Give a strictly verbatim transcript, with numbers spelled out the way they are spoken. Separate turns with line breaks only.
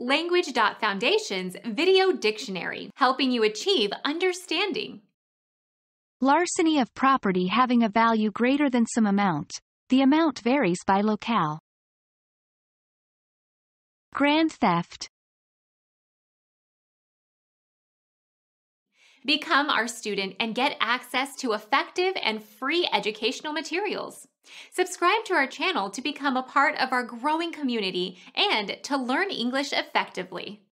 Language.Foundation's Video Dictionary, helping you achieve understanding.
Larceny of property having a value greater than some amount. The amount varies by locale. Grand theft.
Become our student and get access to effective and free educational materials. Subscribe to our channel to become a part of our growing community and to learn English effectively.